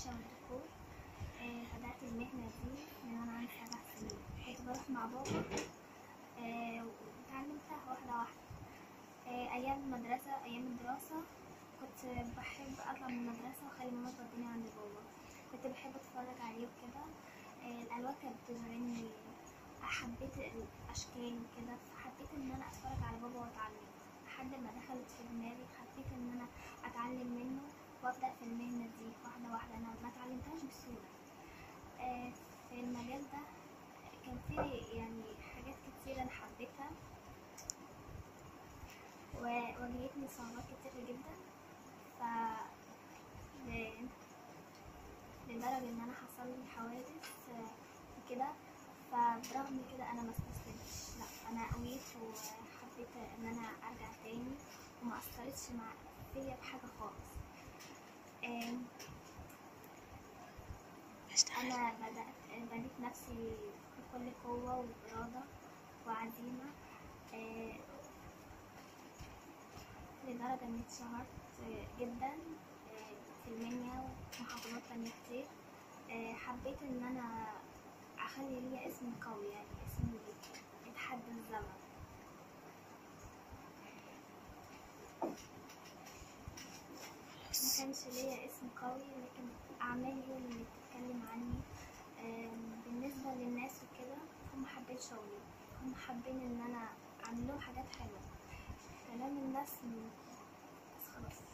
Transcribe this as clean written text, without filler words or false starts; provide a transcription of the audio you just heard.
النقاشة والديكور. بدأت المهنة دي من وأنا عندي 7 سنين. كنت بروح مع بابا واتعلمتها واحدة واحدة. أيام الدراسة كنت بحب أطلع من المدرسة وأخلي ماما توديني عند بابا. كنت بحب أتفرج عليه وكده. الألوان كانت بتشغلني، حبيت الأشكال وكده، فحبيت إن أنا أتفرج على بابا وأتعلم لحد ما دخلت في دماغي. حبيت إن أنا أتعلم منه وأبدأ في المهنة دي واحدة واحدة. أنا ما اتعلمتهاش بسهولة. في المجال ده كان فيه يعني حاجات كتير أنا حبيتها وواجهتني صعوبات كتير جدا، لدرجة إن أنا حصلي حوادث وكده. فبرغم كده أنا ما استسلمتش، لا أنا قويت وحبيت إن أنا أرجع تاني وما أثرتش فيا بحاجة خالص. أنا بنيت نفسي بكل قوة وإرادة وعزيمة، لدرجة إني اتشهرت جدا في المنيا ومحافظات تانية كتير. حبيت إن أنا أخلي ليا اسم قوي، يعني اسم يتحدى الزمن. ما كانش ليا اسم قوي، لكن أعمالي هي اللي بتتكلم عني. بالنسبة للناس وكده هم حابين شغلي، هم حابين إن أنا أعمل لهم حاجات حلوة. كلام الناس بس خلاص.